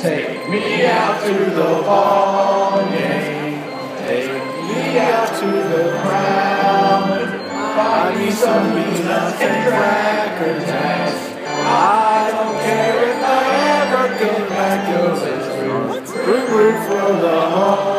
Take me out to the ball game. Take me out to the crowd. Buy me some peanuts and Cracker Jacks. I don't care if I ever go back, 'cause it's root for the home.